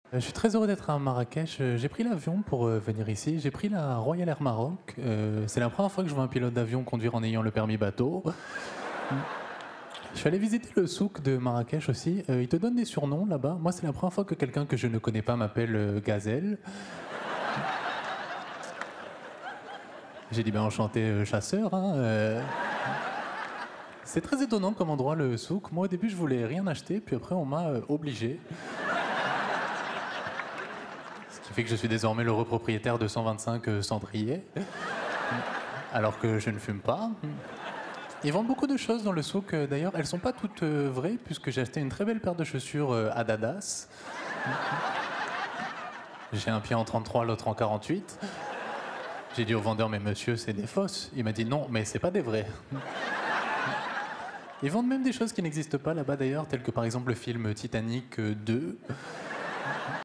Je suis très heureux d'être à Marrakech. J'ai pris l'avion pour venir ici. J'ai pris la Royal Air Maroc. C'est la première fois que je vois un pilote d'avion conduire en ayant le permis bateau. Je suis allé visiter le souk de Marrakech aussi. Ils te donnent des surnoms là-bas. Moi, c'est la première fois que quelqu'un que je ne connais pas m'appelle Gazelle. J'ai dit ben enchanté chasseur. Hein, C'est très étonnant comme endroit le souk. Moi, au début, je voulais rien acheter, puis après, on m'a obligé. Ce qui fait que je suis désormais le propriétaire de 125 cendriers, alors que je ne fume pas. Ils vendent beaucoup de choses dans le souk. D'ailleurs, elles sont pas toutes vraies, puisque j'ai acheté une très belle paire de chaussures Adidas. J'ai un pied en 33, l'autre en 48. J'ai dit au vendeur, mais monsieur, c'est des fausses. Il m'a dit non, mais c'est pas des vraies. Ils vendent même des choses qui n'existent pas là-bas d'ailleurs, telles que par exemple le film Titanic 2.